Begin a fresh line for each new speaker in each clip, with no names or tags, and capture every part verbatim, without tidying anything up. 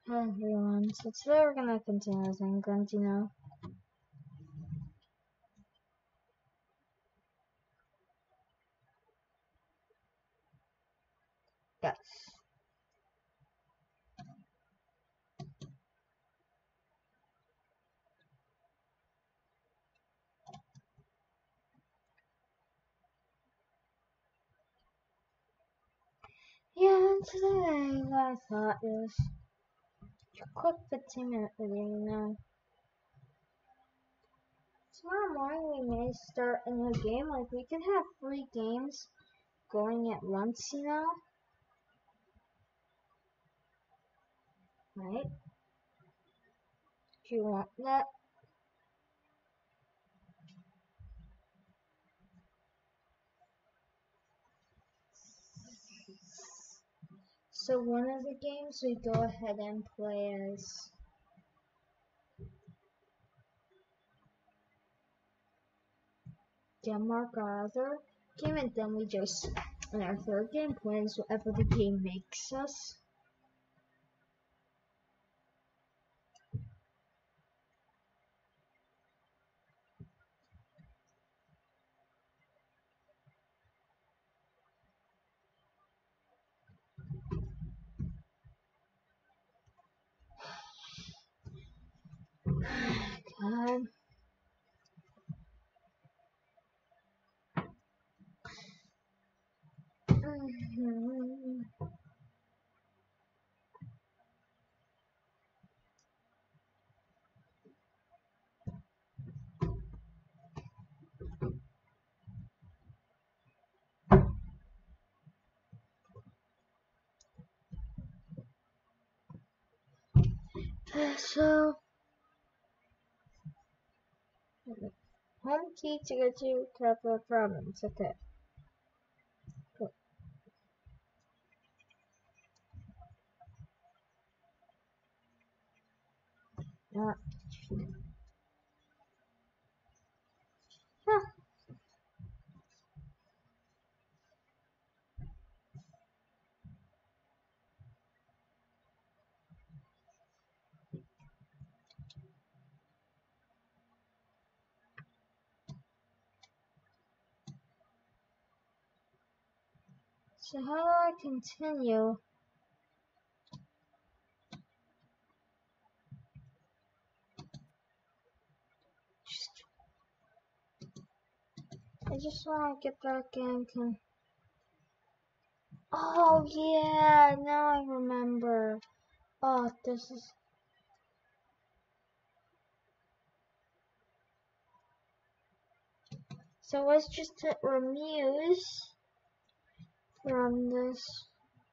Hi everyone, so today we're gonna continue with England, you know. Yes. Yeah, and today what I thought is a quick fifteen minute video, you know. Tomorrow morning we may start a new game, like we can have three games going at once, you know. Right? Do you want that? So one of the games we go ahead and play as Denmark, our other game, and then we just, in our third game, play as whatever the game makes us. God. Mm-hmm. So, home key to go to Kappa province. Okay. Cool. Uh, huh. So how do I continue? Just, I just want to get back in. Can. Oh yeah, now I remember. Oh, this is. So let's just hit remuse from this.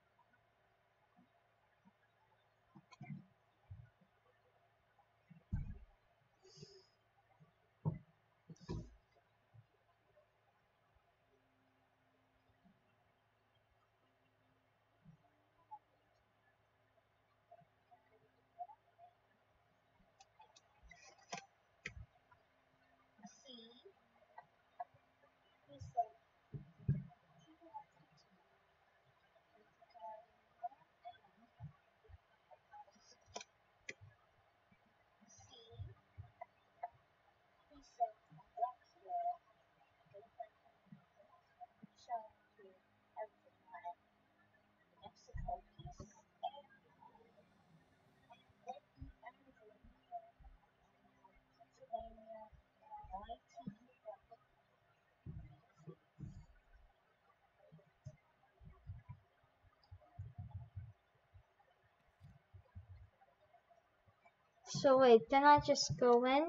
So wait, then I just go in.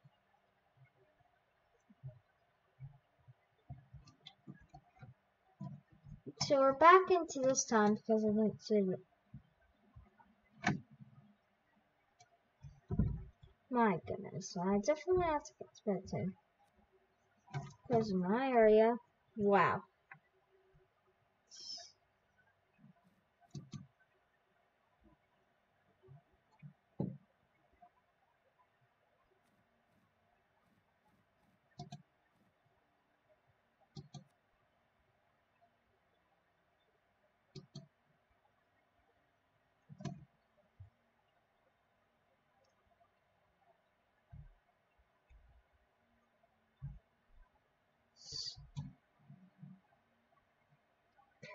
So we're back into this time because I didn't save it. My goodness, I definitely have to get spectator. Because in my area, wow.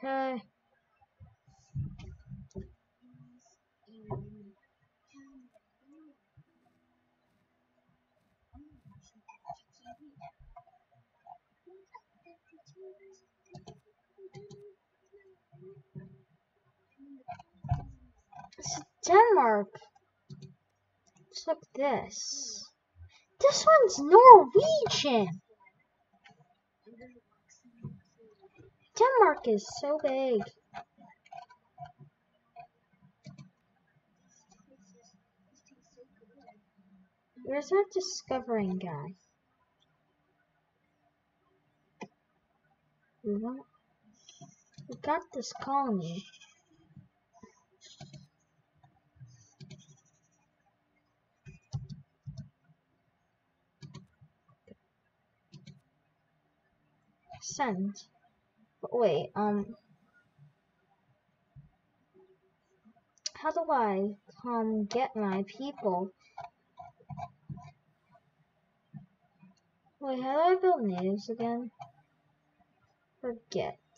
Okay. It's Denmark. Let's look at this. This one's Norwegian. Denmark is so big. Where's our discovering guy? We want. We got this colony. Send. But wait, um. How do I um get my people? Wait, how do I build natives again? Forget.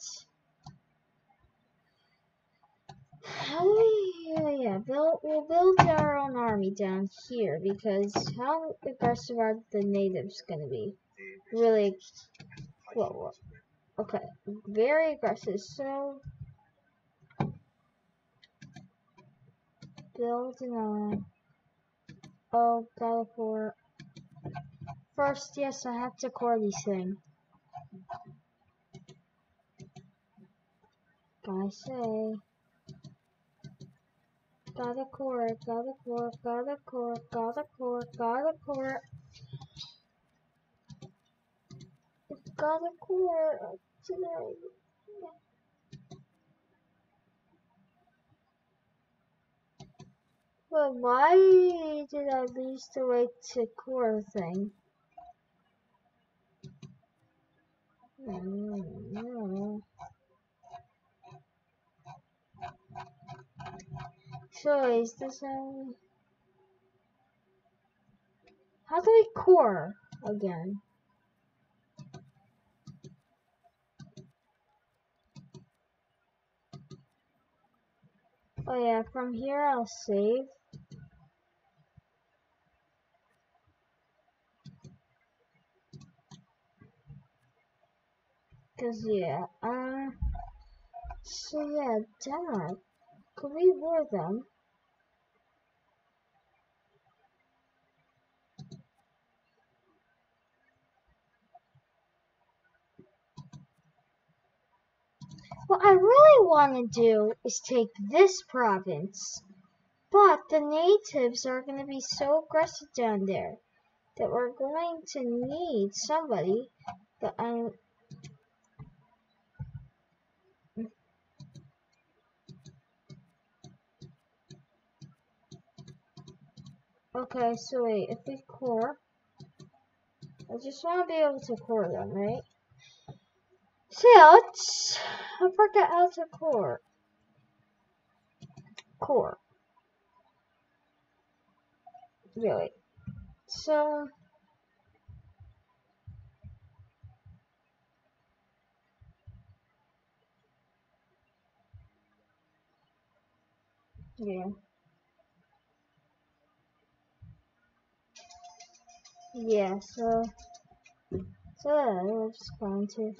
How do we? Oh yeah, build. We'll build our own army down here because how aggressive are the natives gonna be? Really. Well, okay, very aggressive. So build an army. Oh, gotta core. First, yes, I have to core these things. Gotta say. Gotta core, gotta core, gotta core, gotta core, gotta core. Gotta core today. But why did I lose the way to core thing? Mm-hmm. So is this um how do we core again? Oh yeah, from here I'll save. Cause yeah, um so yeah, Denmark. Could we war them? What I really want to do is take this province, but the natives are going to be so aggressive down there that we're going to need somebody that I'm. Okay, so wait, if we core, I just want to be able to core them, right? So yeah, let's, I forget how to core. Core. Really. So, yeah. Yeah, so, so yeah, we're just going to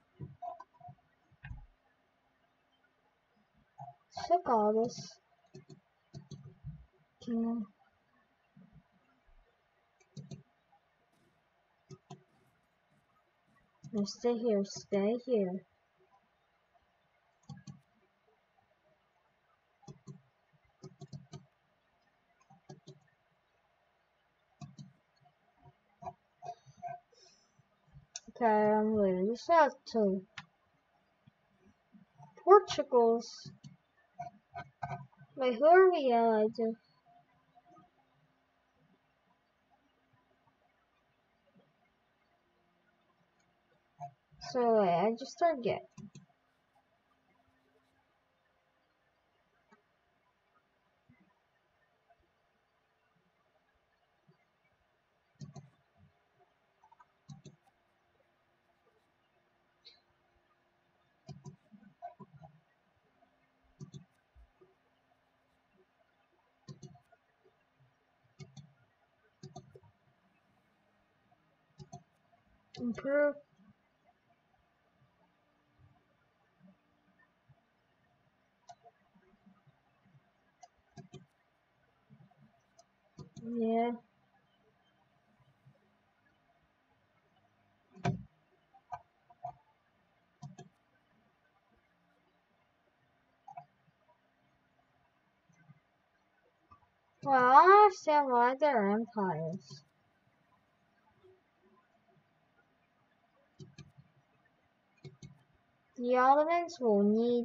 check all this. Can no, stay here, stay here. Okay, I'm leaving this out to Portugal's. Wait, who are we allied to? So wait, I just forget. Improve. Yeah. Well, I don't understand why they're empires. The Ottomans will need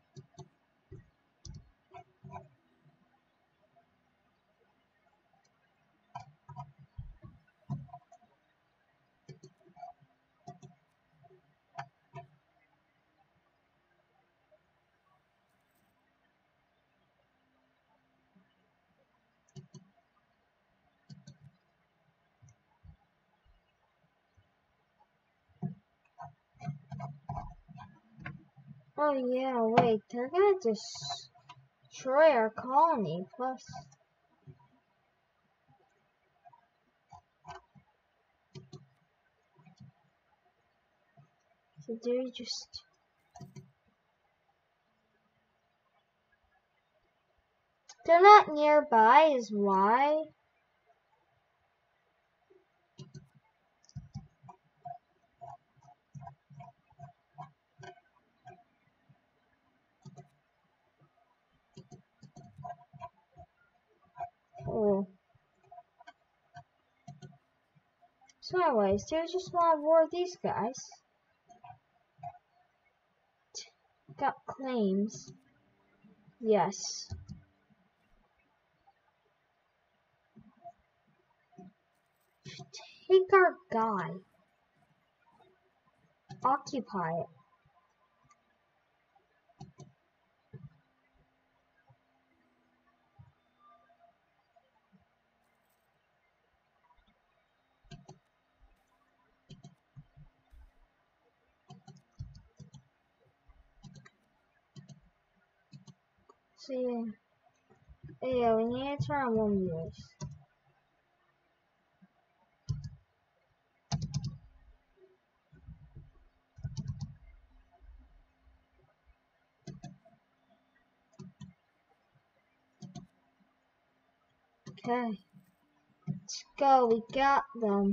Oh yeah, wait, they're gonna destroy our colony, plus... So they just... They're not nearby is why? Oh. So anyways, they just want to war these guys. Got claims. Yes. Take our guy. Occupy it. So yeah. Yeah, we need to turn on one years. Okay. Let's go, we got them.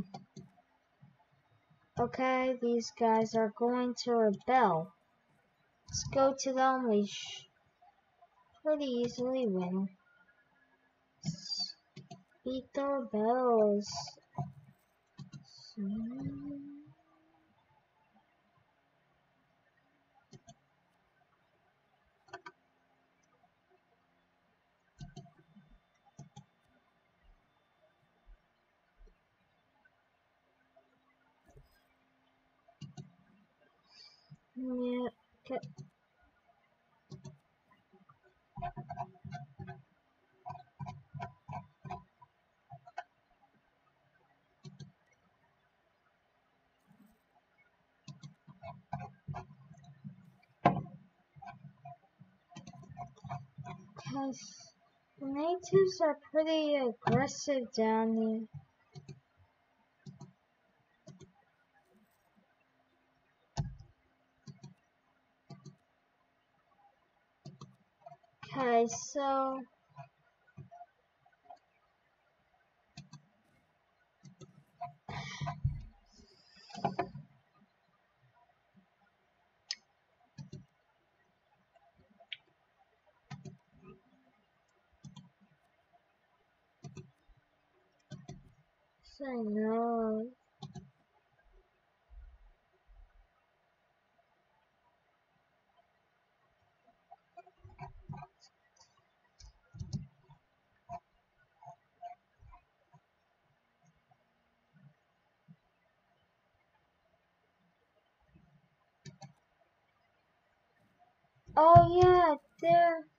Okay, these guys are going to rebel. Let's go to them, we sh pretty easily win. Beat the rebels. Yeah, okay. Cause the natives are pretty aggressive down here. Okay, so so no. Oh yeah, they're